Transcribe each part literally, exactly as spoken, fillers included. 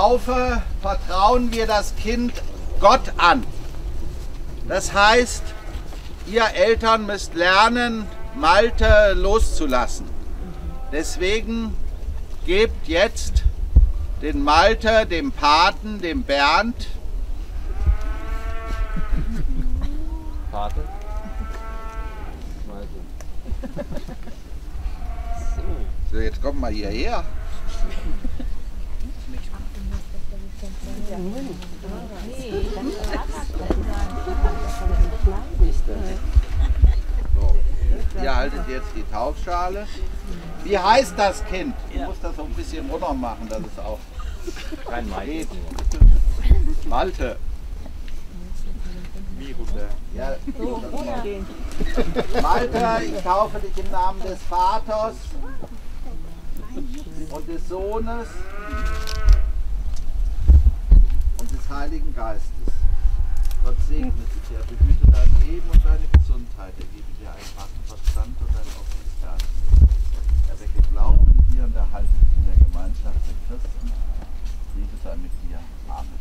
Taufe vertrauen wir das Kind Gott an. Das heißt, ihr Eltern müsst lernen, Malte loszulassen. Deswegen gebt jetzt den Malte, dem Paten, dem Bernd. Pate? Malte. So, jetzt kommt mal hierher. So, ihr haltet jetzt die Taufschale. Wie heißt das Kind? Du musst das so ein bisschen runter machen, dass es auch Kein geht. Malte. Ja, Malte, ich taufe dich im Namen des Vaters und des Sohnes und des Heiligen Geistes. Gott segne dich, er behüte dein Leben und deine Gesundheit, er gebe dir einen wachen Verstand und ein offenes Herz. Er wecke Glauben in dir und erhalte dich in der Gemeinschaft der Christen. Friede sei mit dir. Amen.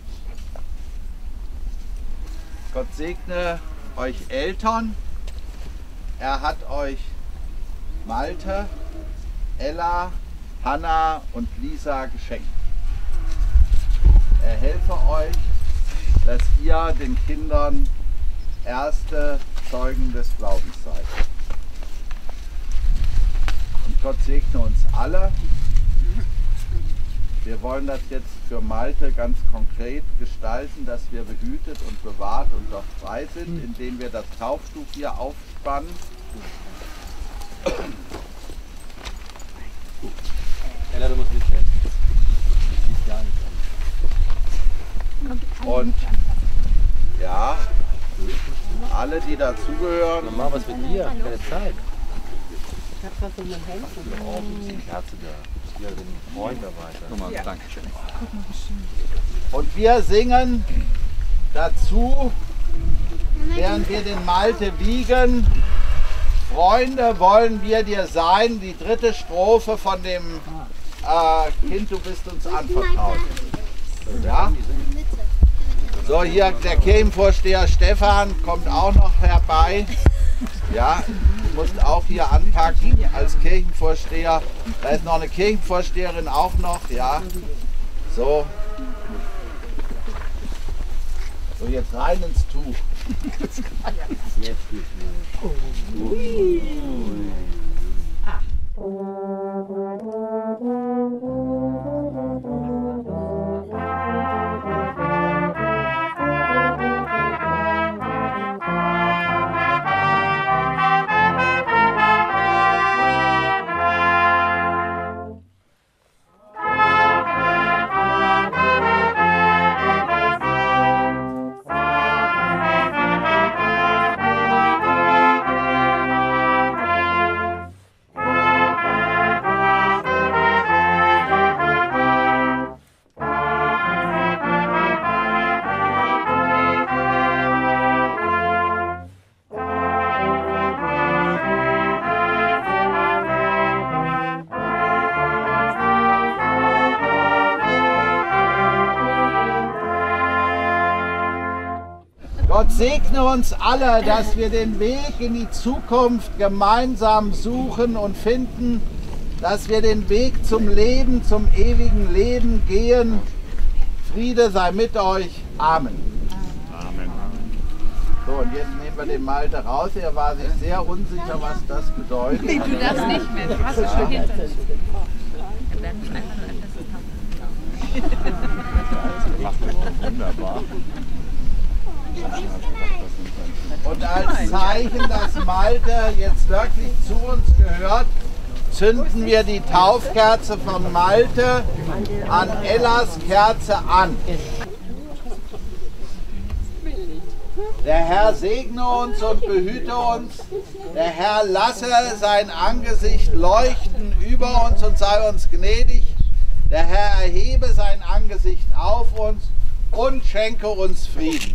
Gott segne euch Eltern. Er hat euch Malte, Ella, Hanna und Lisa geschenkt. Er helfe euch, dass ihr den Kindern erste Zeugen des Glaubens seid. Und Gott segne uns alle. Wir wollen das jetzt für Malte ganz konkret gestalten, dass wir behütet und bewahrt und doch frei sind, indem wir das Tauftuch hier aufspannen. Ella, du musst mithelfen. Das liegt gar nicht an. Und ja, alle, die dazugehören. Mama, was mit dir? Keine Zeit. Ich hab was in den Händen. Oh, die Kerze da. Ja, den Freund da weiter. Guck mal, ja. Danke schön. Und wir singen dazu, während wir den Malte wiegen, Freunde wollen wir dir sein, die dritte Strophe von dem äh, Kind, du bist uns anvertraut. Ja? So, hier der Kirchenvorsteher Stefan kommt auch noch herbei. Ja, du musst auch hier anpacken als Kirchenvorsteher. Da ist noch eine Kirchenvorsteherin auch noch, ja. So. So, jetzt rein ins Tuch. Jetzt geht's los. Ui. Ah. Gott segne uns alle, dass wir den Weg in die Zukunft gemeinsam suchen und finden, dass wir den Weg zum Leben, zum ewigen Leben gehen. Friede sei mit euch. Amen. Amen. So, und jetzt nehmen wir den Malte raus. Er war sich sehr unsicher, was das bedeutet. Nee, du darfst nicht mehr. Du hast es schon hinter uns. Wir werden nicht einfach nur etwas haben. Wunderbar. Und als Zeichen, dass Malte jetzt wirklich zu uns gehört, zünden wir die Taufkerze von Malte an Ellas Kerze an. Der Herr segne uns und behüte uns. Der Herr lasse sein Angesicht leuchten über uns und sei uns gnädig. Der Herr erhebe sein Angesicht auf uns und schenke uns Frieden.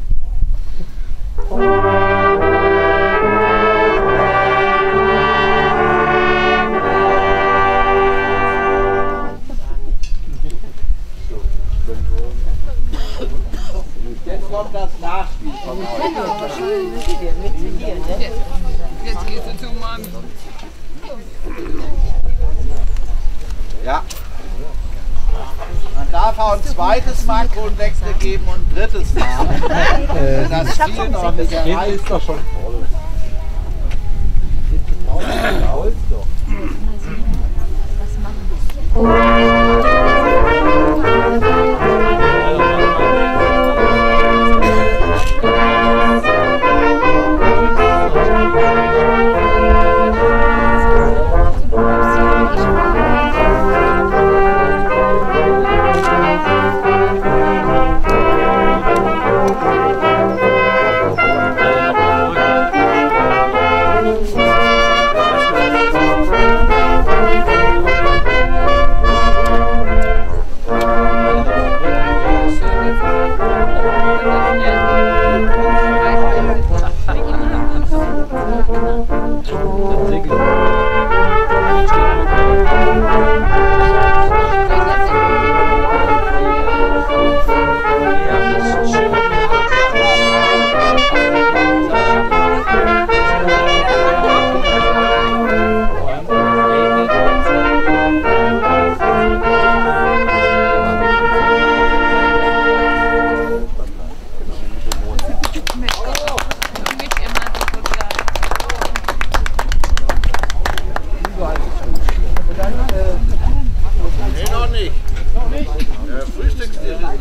So, Jetzt gehst du zu Mami. Ja. Man darf auch ein zweites Makronwechsel geben und ein drittes Mal. Wenn das Ziel noch nicht erreicht ist, doch schon voll. Holz doch.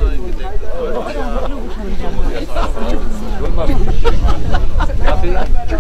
Kaffee?